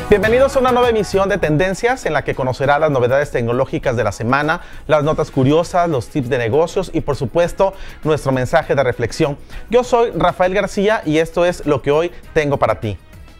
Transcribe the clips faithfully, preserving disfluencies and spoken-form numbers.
Bienvenidos a una nueva emisión de Tendencias en la que conocerá las novedades tecnológicas de la semana, las notas curiosas, los tips de negocios y por supuesto nuestro mensaje de reflexión. Yo soy Rafael García y esto es lo que hoy tengo para ti.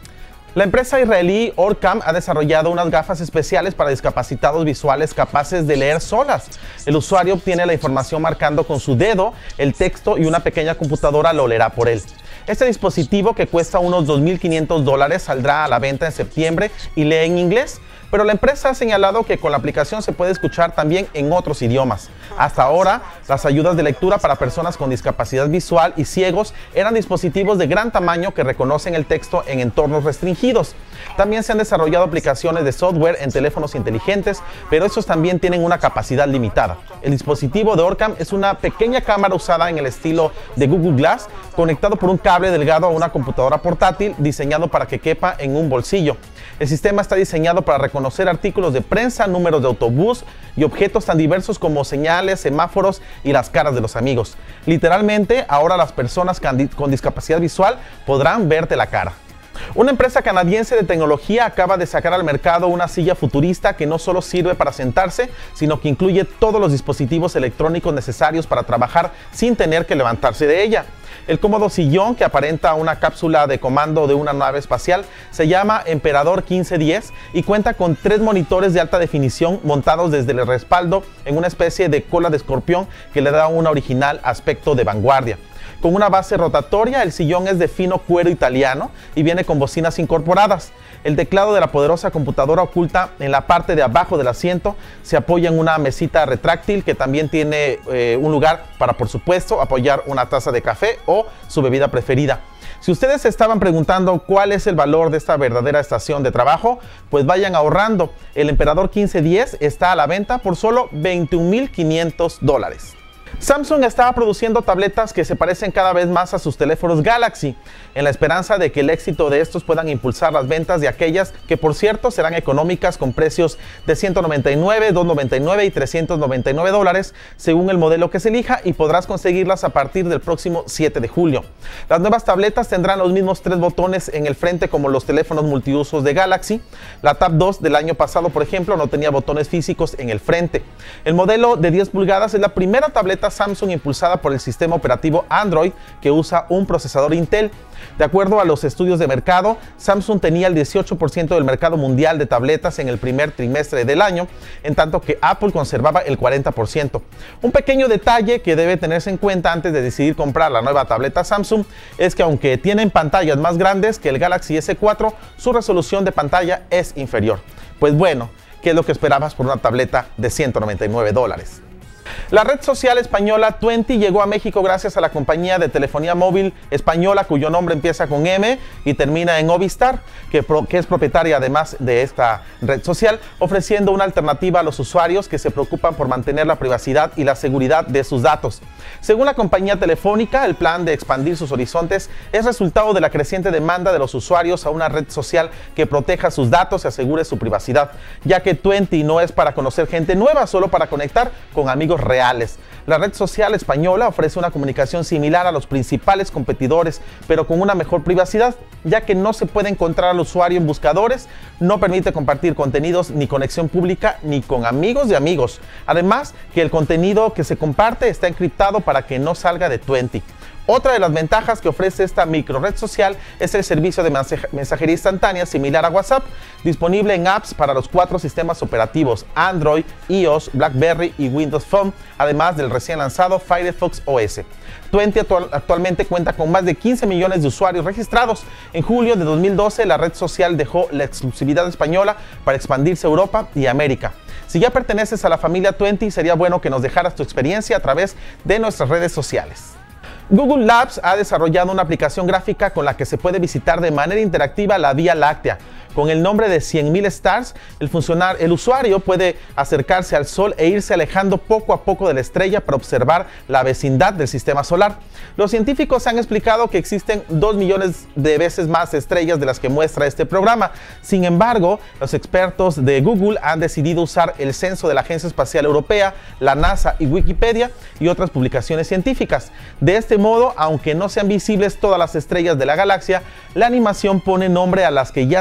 La empresa israelí Orcam ha desarrollado unas gafas especiales para discapacitados visuales capaces de leer solas. El usuario obtiene la información marcando con su dedo el texto y una pequeña computadora lo leerá por él. Este dispositivo, que cuesta unos dos mil quinientos dólares, saldrá a la venta en septiembre y lee en inglés, pero la empresa ha señalado que con la aplicación se puede escuchar también en otros idiomas. Hasta ahora, las ayudas de lectura para personas con discapacidad visual y ciegos eran dispositivos de gran tamaño que reconocen el texto en entornos restringidos. También se han desarrollado aplicaciones de software en teléfonos inteligentes, pero estos también tienen una capacidad limitada. El dispositivo de Orcam es una pequeña cámara usada en el estilo de Google Glass, conectado por un cable delgado a una computadora portátil diseñado para que quepa en un bolsillo. El sistema está diseñado para reconocer artículos de prensa, números de autobús y objetos tan diversos como señales, semáforos y las caras de los amigos. Literalmente, ahora las personas con discapacidad visual podrán verte la cara. Una empresa canadiense de tecnología acaba de sacar al mercado una silla futurista que no solo sirve para sentarse, sino que incluye todos los dispositivos electrónicos necesarios para trabajar sin tener que levantarse de ella. El cómodo sillón, que aparenta una cápsula de comando de una nave espacial, se llama Emperador quince diez y cuenta con tres monitores de alta definición montados desde el respaldo en una especie de cola de escorpión que le da un original aspecto de vanguardia. Con una base rotatoria, el sillón es de fino cuero italiano y viene con bocinas incorporadas. El teclado de la poderosa computadora oculta en la parte de abajo del asiento se apoya en una mesita retráctil que también tiene eh, un lugar para, por supuesto, apoyar una taza de café o su bebida preferida. Si ustedes se estaban preguntando cuál es el valor de esta verdadera estación de trabajo, pues vayan ahorrando. El Emperador quince diez está a la venta por solo veintiún mil quinientos dólares. Samsung estaba produciendo tabletas que se parecen cada vez más a sus teléfonos Galaxy, en la esperanza de que el éxito de estos puedan impulsar las ventas de aquellas que, por cierto, serán económicas con precios de ciento noventa y nueve, doscientos noventa y nueve y trescientos noventa y nueve dólares según el modelo que se elija, y podrás conseguirlas a partir del próximo siete de julio. Las nuevas tabletas tendrán los mismos tres botones en el frente como los teléfonos multiusos de Galaxy. La Tab dos del año pasado, por ejemplo, no tenía botones físicos en el frente. El modelo de diez pulgadas es la primera tableta Samsung impulsada por el sistema operativo Android, que usa un procesador Intel. De acuerdo a los estudios de mercado, Samsung tenía el dieciocho por ciento del mercado mundial de tabletas en el primer trimestre del año, en tanto que Apple conservaba el cuarenta por ciento. Un pequeño detalle que debe tenerse en cuenta antes de decidir comprar la nueva tableta Samsung es que, aunque tienen pantallas más grandes que el Galaxy S cuatro, su resolución de pantalla es inferior. Pues bueno, ¿qué es lo que esperabas por una tableta de ciento noventa y nueve dólares? La red social española Tuenti llegó a México gracias a la compañía de telefonía móvil española cuyo nombre empieza con M y termina en Ovistar, que, pro, que es propietaria además de esta red social, ofreciendo una alternativa a los usuarios que se preocupan por mantener la privacidad y la seguridad de sus datos. Según la compañía telefónica, el plan de expandir sus horizontes es resultado de la creciente demanda de los usuarios a una red social que proteja sus datos y asegure su privacidad, ya que Tuenti no es para conocer gente nueva, solo para conectar con amigos reales. La red social española ofrece una comunicación similar a los principales competidores, pero con una mejor privacidad, ya que no se puede encontrar al usuario en buscadores, no permite compartir contenidos ni conexión pública ni con amigos de amigos. Además, que el contenido que se comparte está encriptado para que no salga de Tuenti. Otra de las ventajas que ofrece esta micro red social es el servicio de mensajería instantánea similar a WhatsApp, disponible en apps para los cuatro sistemas operativos Android, iOS, BlackBerry y Windows Phone, además del recién lanzado Firefox O S. Tuenti actual, actualmente cuenta con más de quince millones de usuarios registrados. En julio de dos mil doce, la red social dejó la exclusividad española para expandirse a Europa y América. Si ya perteneces a la familia Tuenti, sería bueno que nos dejaras tu experiencia a través de nuestras redes sociales. Google Labs ha desarrollado una aplicación gráfica con la que se puede visitar de manera interactiva la Vía Láctea. Con el nombre de cien mil Stars, el, funcionar, el usuario puede acercarse al Sol e irse alejando poco a poco de la estrella para observar la vecindad del sistema solar. Los científicos han explicado que existen dos millones de veces más estrellas de las que muestra este programa. Sin embargo, los expertos de Google han decidido usar el censo de la Agencia Espacial Europea, la NASA y Wikipedia y otras publicaciones científicas. De este modo, aunque no sean visibles todas las estrellas de la galaxia, la animación pone nombre a las que ya se han estudiado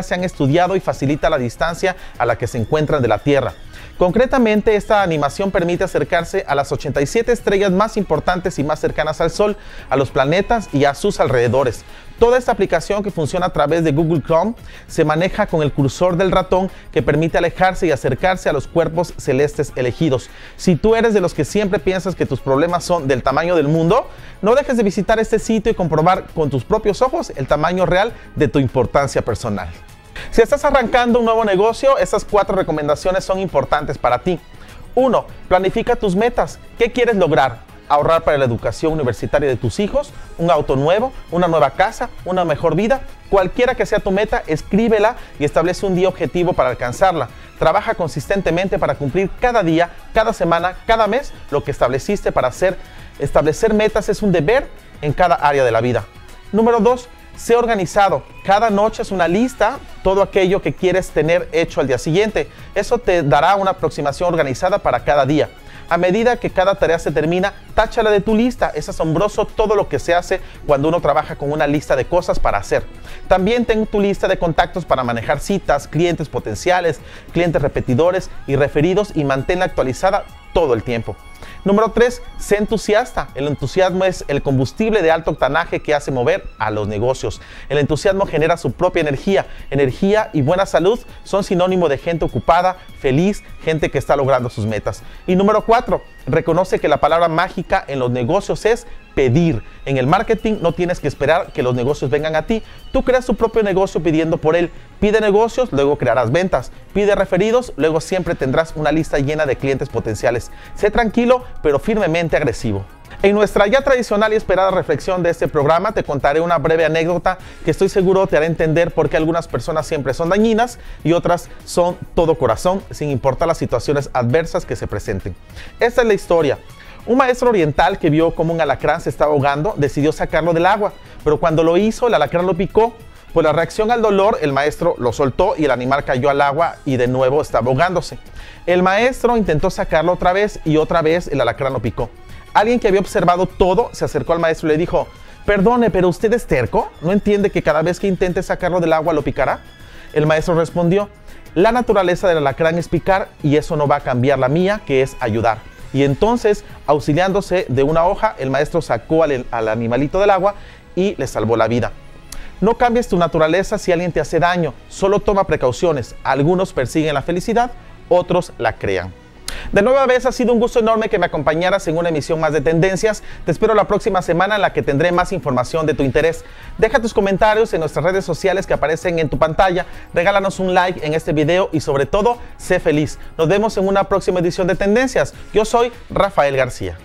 estudiado y facilita la distancia a la que se encuentran de la Tierra. Concretamente, esta animación permite acercarse a las ochenta y siete estrellas más importantes y más cercanas al Sol, a los planetas y a sus alrededores. Toda esta aplicación, que funciona a través de Google Chrome, se maneja con el cursor del ratón, que permite alejarse y acercarse a los cuerpos celestes elegidos. Si tú eres de los que siempre piensas que tus problemas son del tamaño del mundo, no dejes de visitar este sitio y comprobar con tus propios ojos el tamaño real de tu importancia personal. Si estás arrancando un nuevo negocio, estas cuatro recomendaciones son importantes para ti. uno. Planifica tus metas. ¿Qué quieres lograr? Ahorrar para la educación universitaria de tus hijos, un auto nuevo, una nueva casa, una mejor vida. Cualquiera que sea tu meta, escríbela y establece un día objetivo para alcanzarla. Trabaja consistentemente para cumplir cada día, cada semana, cada mes lo que estableciste para hacer. Establecer metas es un deber en cada área de la vida. Número dos. Sé organizado. Cada noche es una lista, todo aquello que quieres tener hecho al día siguiente. Eso te dará una aproximación organizada para cada día. A medida que cada tarea se termina, táchala de tu lista. Es asombroso todo lo que se hace cuando uno trabaja con una lista de cosas para hacer. También ten tu lista de contactos para manejar citas, clientes potenciales, clientes repetidores y referidos, y manténla actualizada todo el tiempo. Número tres. Sé entusiasta. El entusiasmo es el combustible de alto octanaje que hace mover a los negocios. El entusiasmo genera su propia energía. Energía y buena salud son sinónimo de gente ocupada, feliz, gente que está logrando sus metas. Y número cuatro. Reconoce que la palabra mágica en los negocios es pedir. En el marketing no tienes que esperar que los negocios vengan a ti. Tú creas tu propio negocio pidiendo por él. Pide negocios, luego crearás ventas. Pide referidos, luego siempre tendrás una lista llena de clientes potenciales. Sé tranquilo, pero firmemente agresivo. En nuestra ya tradicional y esperada reflexión de este programa, te contaré una breve anécdota que estoy seguro te hará entender por qué algunas personas siempre son dañinas y otras son todo corazón, sin importar las situaciones adversas que se presenten. Esta es la historia. Un maestro oriental que vio cómo un alacrán se estaba ahogando decidió sacarlo del agua, pero cuando lo hizo, el alacrán lo picó. Por la reacción al dolor, el maestro lo soltó y el animal cayó al agua y de nuevo estaba ahogándose. El maestro intentó sacarlo otra vez y otra vez el alacrán lo picó. Alguien que había observado todo se acercó al maestro y le dijo: «Perdone, pero usted es terco, ¿no entiende que cada vez que intente sacarlo del agua lo picará?». El maestro respondió: «La naturaleza del alacrán es picar y eso no va a cambiar la mía, que es ayudar». Y entonces, auxiliándose de una hoja, el maestro sacó al, al animalito del agua y le salvó la vida. No cambies tu naturaleza si alguien te hace daño, solo toma precauciones. Algunos persiguen la felicidad, otros la crean. De nueva vez, ha sido un gusto enorme que me acompañaras en una emisión más de Tendencias. Te espero la próxima semana, en la que tendré más información de tu interés. Deja tus comentarios en nuestras redes sociales que aparecen en tu pantalla. Regálanos un like en este video y, sobre todo, sé feliz. Nos vemos en una próxima edición de Tendencias. Yo soy Rafael García.